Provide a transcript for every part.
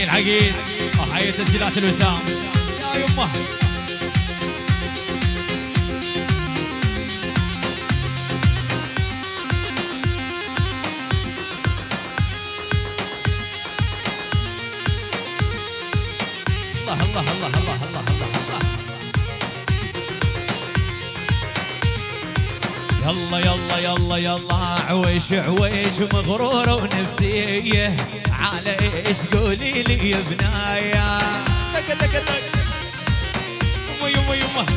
العقيد وحي تسجيلات الوسام يا يمه. الله الله الله الله الله الله الله. يلا يلا يلا يلا عويش عويش مغرورة ونفسية على ايش قولي لي يا بنايا. دق دق دق يما يما يما.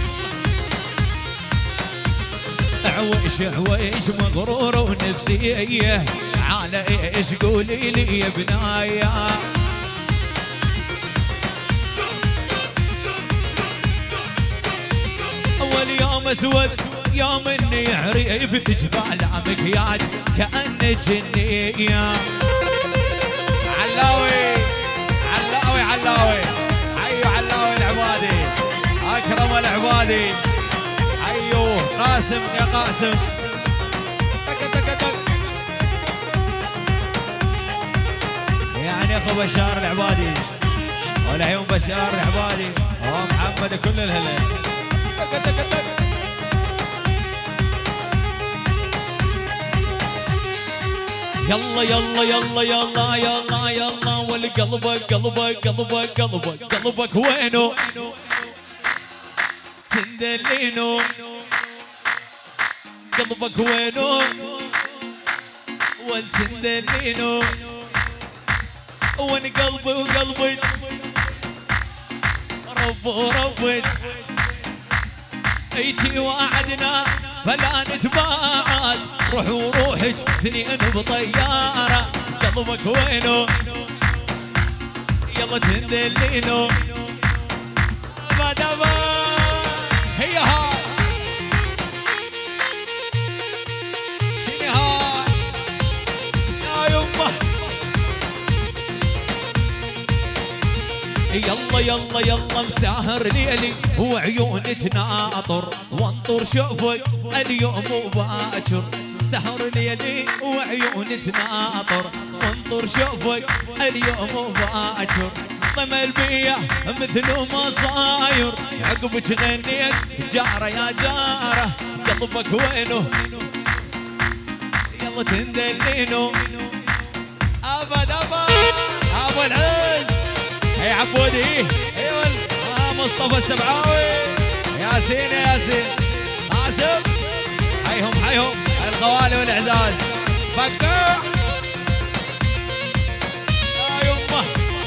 عويش عويش مغرورة ونفسية على ايش قولي لي يا بنايا. اول يوم اسود يوم اني عريف تجبال مكياج كأنك جنية. علاوي علاوي علاوي حيو علاوي العبادي اكرم العبادي حيو قاسم يا قاسم. دق دق دق يعني اخو بشار العبادي والعيون بشار العبادي ومحمد كل الهلا. دق دق دق يلا يلا يلا يلا يلا يلا. والقلبك قلبك قلبك قلبك قلبك وينه تندلينه. قلبك وينه والتندلينه. وين قلبي وقلبك رب وربك ايتي وعدنا فلا نتباعد. روح وروحك اثنين بطيارة. قلبك وينه يلا تندلينه. بدبا هي هاي شنو هاي يا يمه. يلا يلا يلا مساهر ليلي وعيوني تناطر وانطر شوفك اليوم وباكر. سهر ليلي وعيوني تناطر وانطر شوفك اليوم وباكر. طمل بيا مثل ما صاير عقبك غنيت جارة يا جارة. قلبك وينه يلا تندلينه. ابد ابد ابو العز هي عبودي ايوه مصطفى السبعاوي ياسين ياسين قاسم حيهم حيهم القوالي والاعزاز. فكر يا يمه.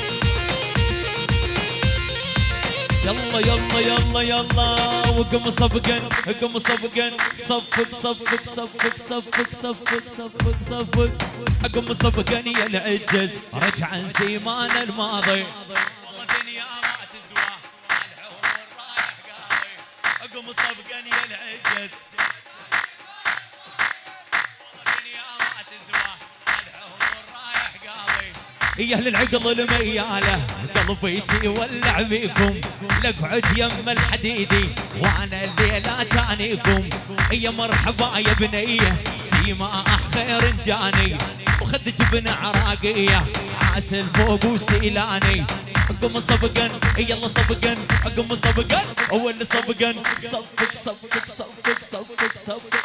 يلا يلا يلا يلا وقم صفقا قم صفقا. صفق صفق صفق صفق صفق صفق صفق. قم صفقا يا العجز رجع عن سيمان الماضي. والله دنيا ما تسوى العمر رايح قاضي. قم صفقا يا العجز والله دنيا ما تسوى العمر رايح قاضي. يا اهل العقل المياله قلبيتي ولع بيكم. لقعد يم الحديدي وانا الليله تانيكم. يا مرحبا يا بنيه سيما خير جاني. وخد جبن عراقيه عاسل فوق وسيلاني. قم صفقا يلا صفقا قم صفقا اول صفقا. صفق صفق صفق صفق صفق.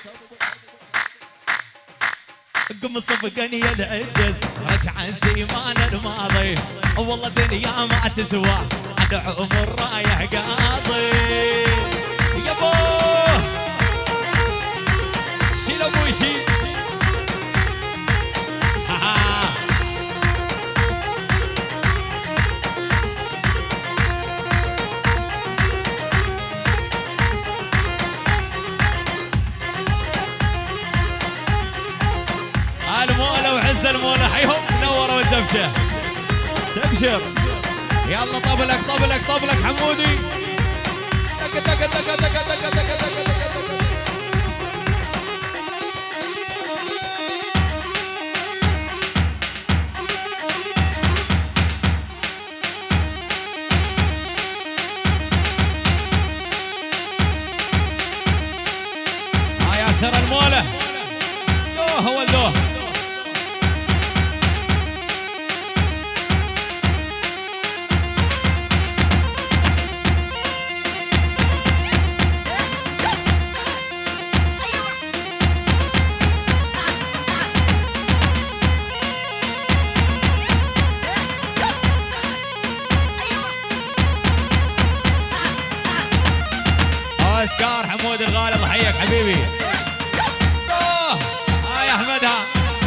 قم صفقا يا العجز رجع عن سيمان الماضي. والله دنيا ما تسوى هذا عمر رايح قاضي. يابا شيل ابوي شيل. المولى وعز المولى حيهم منورة والدبشة. تبشر يلا طبلك طبلك طبلك حمودي. دق دق دق دق دق دق دق. ياسر المولى دوه ولدوه. حبيبي. يا احمد ها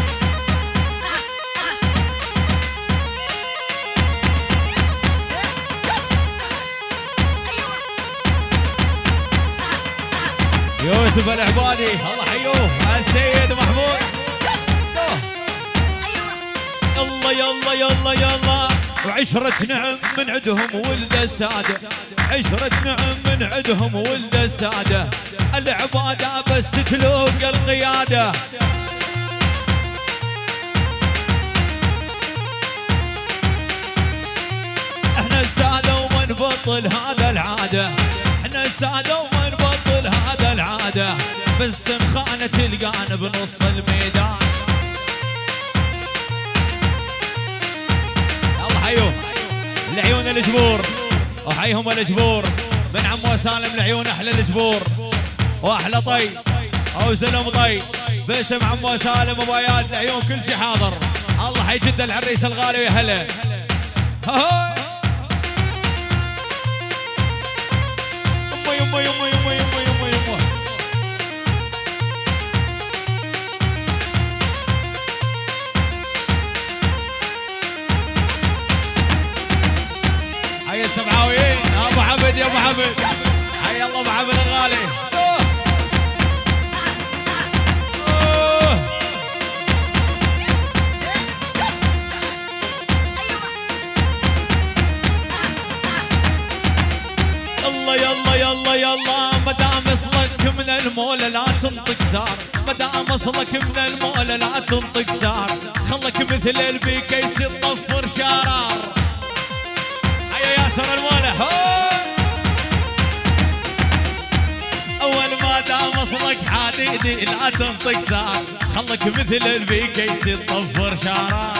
يوسف العبادي الله حيوه السيد محمود. يلا يلا يلا يلا وعشرة نعم من عندهم ولد السادة، عشرة نعم من عندهم ولد السادة، العبادة بس تلوق القيادة. احنا السادة وما نبطل هذا العادة، احنا السادة وما نبطل هذا العادة، بس نخانة تلقانا بنص الميدان. الله حيوه العيون الجبور وحيهم الجبور من عمو سالم العيون احلى الجبور واحلى طي او زلم طي باسم عمو سالم وبايات العيون كل شي حاضر. الله حي جد العريس الغالي ويا هلا. يما يما يما يما يما يما حي السبعاويين ابو عبد يا ابو عبد حي الله ابو عبد الغالي. يلا يلا يلا مدام اصلك من المولى لا تنطق سار، مدام اصلك من المولى لا تنطق سار، خلك مثل البيكيس تطفر شرار. هيا ياسر المولى اول ما دام اصلك حديدي لا تنطق سار، خلك مثل البيكيس تطفر شرار.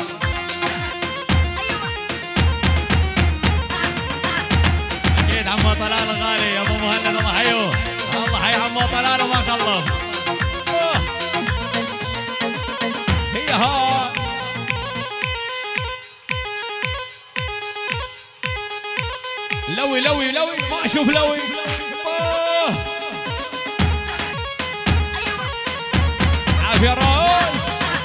عمو طلال الغالي يا ابو مهند الله حيوه الله حي عمو طلال وما خلص. هي ها لوي لوي لوي ما اشوف لوي. عافيه الراس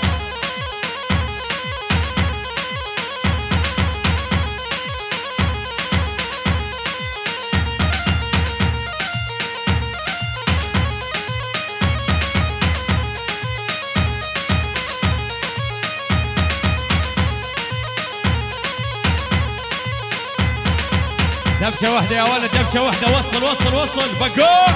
دبشه واحده يا ولد دبشه واحده وصل وصل وصل بقوع.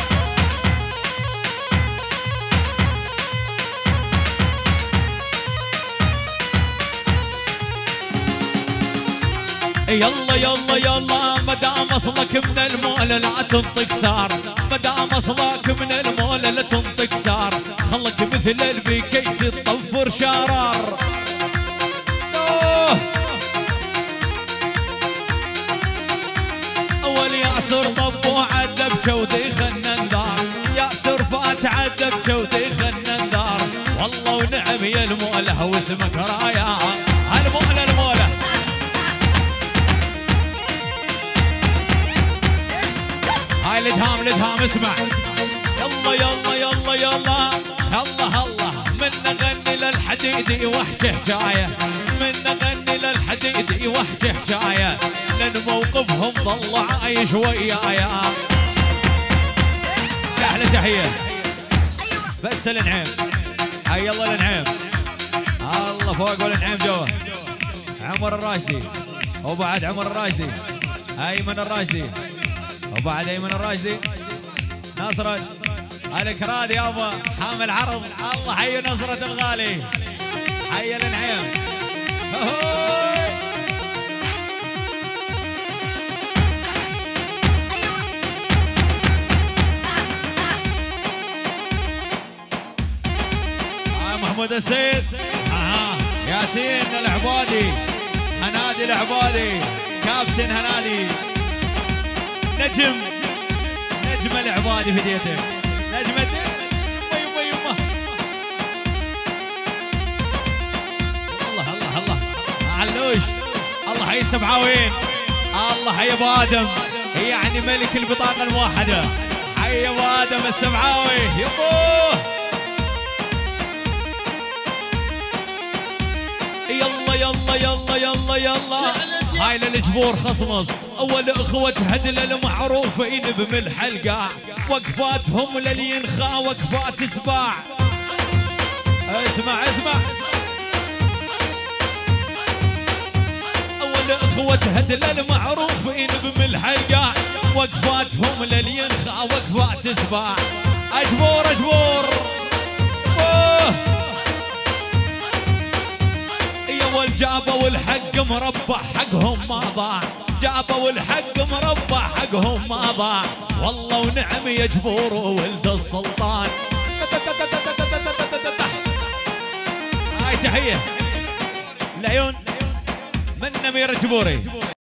يلا يلا يلا مدام اصلك من المولى لا تنطق سار، مدام اصلك من المولى لا تنطق سار، خلك مثل البيكيس تطفر شرار. ياسر طبوا عالدبشه وديخ النندار، ياسر فات عالدبشه وديخ النندار، والله ونعم يا المولى واسمك رايا المولى المولى. هاي الادهام الادهام اسمع. يلا يلا يلا يلا الله الله من نغني للحديدي واحكي حكايه، من نغني للحديدي واحكي حكايه، لان موقفهم ظل عايش ويايا. احلى تحيه بس الانعام. حي الله الانعام الله فوق والانعام جوا. عمر الراشدي وبعد عمر الراشدي ايمن الراشدي وبعد ايمن الراشدي نصرة الكراد يابا حامل عرض. الله حي نصرة الغالي حي الانعام. محمود السيد ياسين العبادي هنادي العبادي كابتن هنادي نجم العبادي في ديتك نجمة يما يما. الله الله الله علوش الله حي السبعاوين الله حي ابو ادم يعني ملك البطاقة الموحدة حي ابو ادم السمعاوي يبوه. يلا يلا يلا يلا يلا هاي للجبور خصمص. اول اخوة هدلة المعروفين بملح القاع، وقفاتهم للينخا وقفات سباع. اسمع اسمع. اول اخوة هدلة المعروفين بملح القاع، وقفاتهم للينخا وقفات سباع. اجبور اجبور جابوا الحق مربع حقهم ما ضاع، جابوا الحق مربع حقهم ما ضاع. والله ونعم يا جبور ولد السلطان. هاي تحية العيون من نمير جبوري.